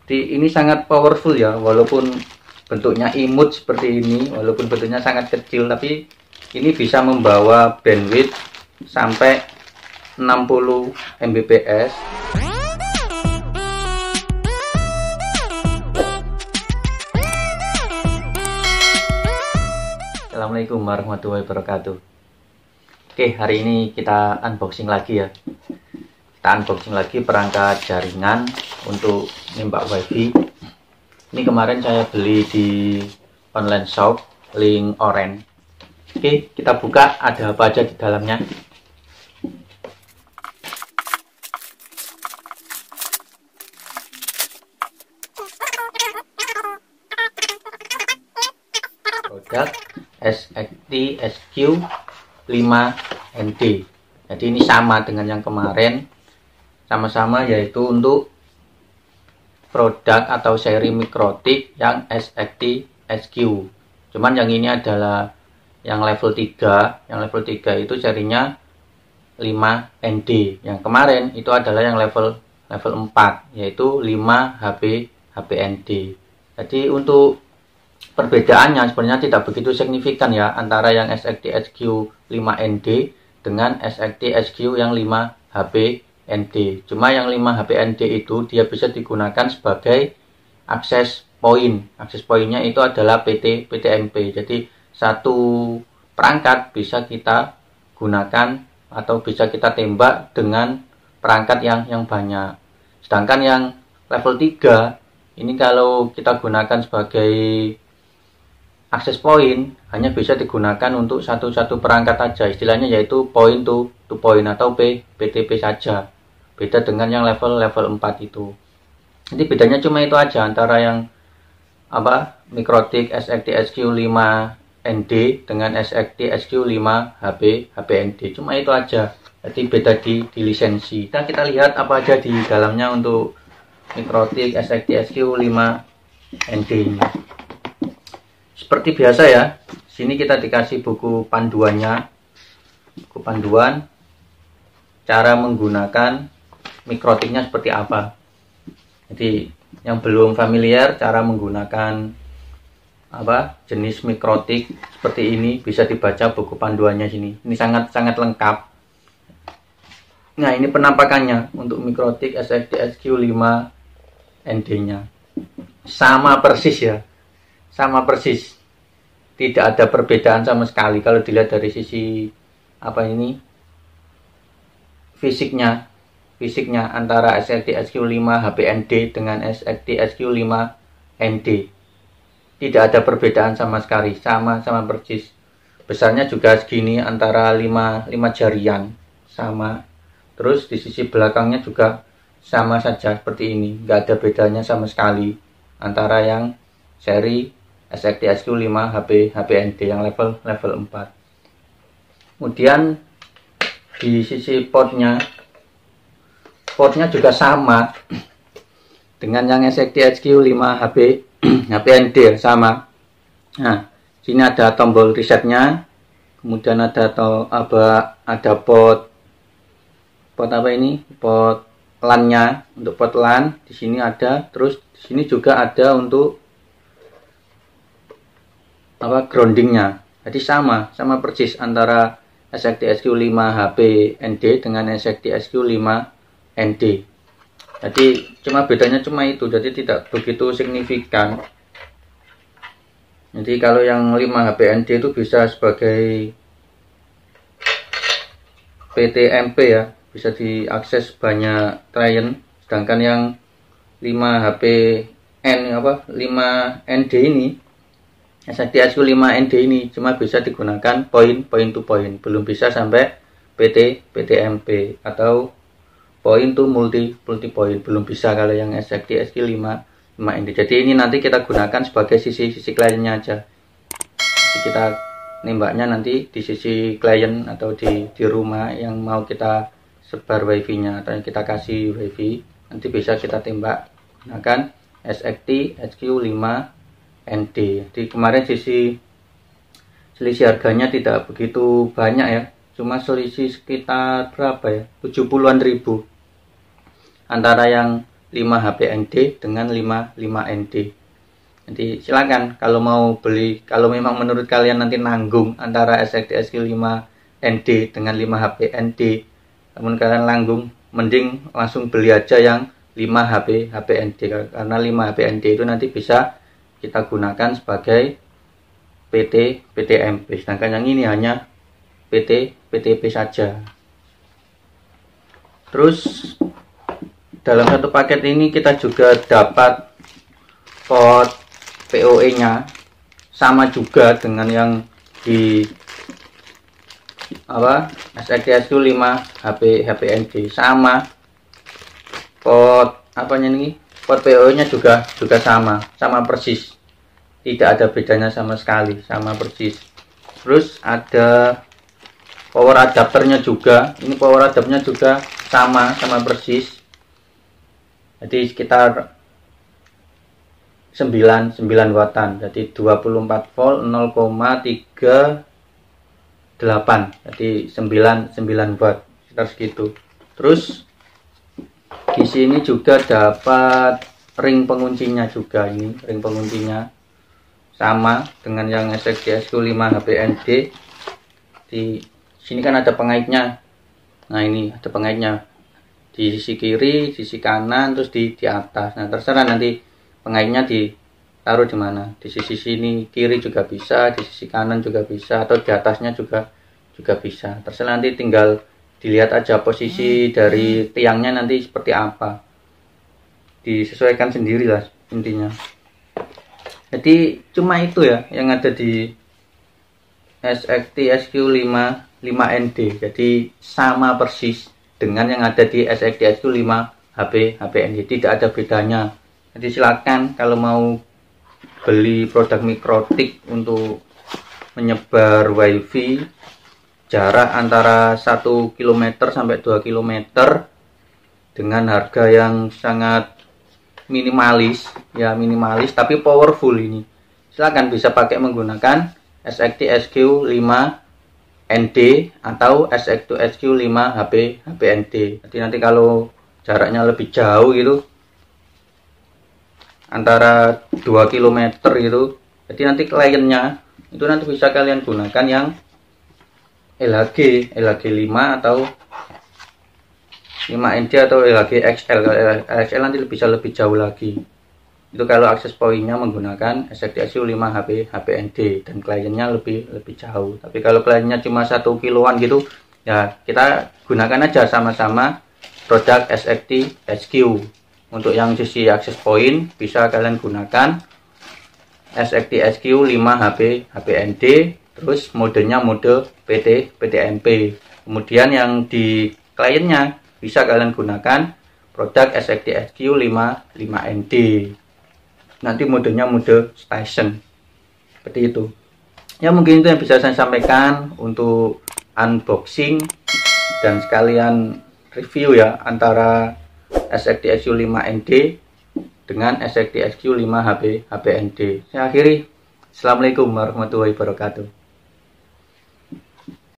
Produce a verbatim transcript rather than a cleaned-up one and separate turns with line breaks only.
Jadi ini sangat powerful ya, walaupun bentuknya imut seperti ini, walaupun bentuknya sangat kecil, tapi ini bisa membawa bandwidth sampai enam puluh megabits. Assalamualaikum warahmatullahi wabarakatuh. Oke, hari ini kita unboxing lagi ya. Kita unboxing lagi perangkat jaringan untuk nembak wifi. Ini kemarin saya beli di online shop link orange. Oke, kita buka ada apa aja di dalamnya. Produk S X T S Q lima N D. Jadi ini sama dengan yang kemarin, sama-sama yaitu untuk produk atau seri mikrotik yang S X T S Q. Cuman yang ini adalah yang level tiga, yang level tiga itu serinya lima N D. Yang kemarin itu adalah yang level level empat, yaitu lima H P H P N D. Jadi untuk perbedaannya sebenarnya tidak begitu signifikan ya antara yang S X T S Q lima N D dengan S X T S Q yang lima H P N D. Cuma yang lima H P N D itu dia bisa digunakan sebagai akses point. Akses pointnya itu adalah P T P T M P. Jadi satu perangkat bisa kita gunakan atau bisa kita tembak dengan perangkat yang yang banyak. Sedangkan yang level tiga ini kalau kita gunakan sebagai akses point hanya bisa digunakan untuk satu-satu perangkat saja, istilahnya yaitu point to to point atau P T P saja. Beda dengan yang level level empat itu. Jadi bedanya cuma itu aja antara yang apa mikrotik S X T S Q lima N D dengan S X T S Q lima H P H P N D. Cuma itu aja. Jadi beda di, di lisensi. Nah, kita lihat apa aja di dalamnya untuk mikrotik S X T S Q lima N D ini. Seperti biasa ya, sini kita dikasih buku panduannya, buku panduan cara menggunakan mikrotiknya seperti apa. Jadi yang belum familiar cara menggunakan apa jenis mikrotik seperti ini bisa dibaca buku panduannya sini. Ini sangat sangat lengkap. Nah, ini penampakannya untuk mikrotik S X T S Q lima N D-nya. Sama persis ya. Sama persis, tidak ada perbedaan sama sekali kalau dilihat dari sisi apa ini fisiknya fisiknya antara S X T S Q lima H P N D dengan S X T S Q lima N D. Tidak ada perbedaan sama sekali, sama sama persis. Besarnya juga segini antara lima, lima jarian sama. Terus di sisi belakangnya juga sama saja seperti ini, nggak ada bedanya sama sekali antara yang seri S X T S Q lima H P H P N D yang level level empat. Kemudian di sisi portnya portnya juga sama dengan yang S X T S Q lima H P H P N D sama. Nah, sini ada tombol resetnya, kemudian ada to, apa ada port port apa ini port LAN-nya untuk port LAN di sini ada. Terus di sini juga ada untuk apa groundingnya. Jadi sama sama persis antara S X T S Q lima H P N D dengan S X T S Q lima N D. Jadi cuma bedanya cuma itu, jadi tidak begitu signifikan. Jadi kalau yang lima H P N D itu bisa sebagai P T M P ya, bisa diakses banyak klien. Sedangkan yang lima H P N apa lima N D ini S X T S Q lima N D ini cuma bisa digunakan point point to point, belum bisa sampai P T P T M P atau point to multi multi point, belum bisa kalau yang S X T S Q lima N D. Jadi ini nanti kita gunakan sebagai sisi sisi kliennya aja. Jadi kita nembaknya nanti di sisi klien atau di di rumah yang mau kita sebar wifi-nya atau yang kita kasih wifi, nanti bisa kita tembak gunakan S X T S Q lima N D. Di kemarin sisi selisih harganya tidak begitu banyak ya, cuma selisih sekitar berapa ya, tujuh puluhan ribu antara yang lima H P N D dengan lima puluh lima N D. Nanti silakan kalau mau beli, kalau memang menurut kalian nanti nanggung antara S X T S Q lima N D dengan lima H P N D, namun kalian nanggung, mending langsung beli aja yang lima H P H P N D, karena lima H P N D itu nanti bisa kita gunakan sebagai P T P T M P, sedangkan yang ini hanya P T P T P saja. Terus dalam satu paket ini kita juga dapat port P O E nya, sama juga dengan yang di apa S X T S Q lima H P H P N D, sama port apanya ini, port P O E nya juga juga sama sama persis, tidak ada bedanya sama sekali, sama persis. Terus ada power adapternya juga, ini power adapternya juga sama sama persis, jadi sekitar sembilan wattan, jadi dua puluh empat volt nol koma tiga delapan, jadi sembilan watt, sekitar segitu. Terus di sini juga dapat ring penguncinya juga, ini ring penguncinya sama dengan yang S X T S Q lima H P N D. Di sini kan ada pengaitnya, nah ini ada pengaitnya di sisi kiri, sisi kanan, terus di di atas. Nah terserah nanti pengaitnya ditaruh di mana, di sisi sini kiri juga bisa, di sisi kanan juga bisa, atau di atasnya juga juga bisa, terserah, nanti tinggal dilihat aja posisi dari tiangnya nanti seperti apa, disesuaikan sendiri lah intinya. Jadi cuma itu ya yang ada di S X T S Q lima N D, jadi sama persis dengan yang ada di S X T S Q lima H P H P N D, tidak ada bedanya. Jadi silakan kalau mau beli produk Mikrotik untuk menyebar wifi jarak antara satu kilometer sampai dua kilometer dengan harga yang sangat minimalis, ya minimalis tapi powerful, ini silakan bisa pakai menggunakan S X T S Q lima N D atau S X T S Q lima H P H P N D. Jadi nanti kalau jaraknya lebih jauh gitu, antara dua kilometer gitu, jadi nanti kliennya itu nanti bisa kalian gunakan yang L H G L H G lima atau lima N D atau L H G X L. Kalau L X L nanti bisa lebih jauh lagi. Itu kalau akses poinnya menggunakan S X T S Q lima H P H P N D dan kliennya lebih lebih jauh. Tapi kalau kliennya cuma satu kiloan gitu, ya kita gunakan aja sama-sama produk S X T S Q. Untuk yang sisi akses point bisa kalian gunakan S X T S Q lima H P H P N D, terus modenya mode P T P T M P. Kemudian yang di kliennya bisa kalian gunakan produk S X T S Q lima N D. Nanti modenya mode station, seperti itu ya. Mungkin itu yang bisa saya sampaikan untuk unboxing dan sekalian review ya antara S X T S Q lima N D dengan S X T S Q lima H P H P N D. Saya akhiri, assalamualaikum warahmatullahi wabarakatuh.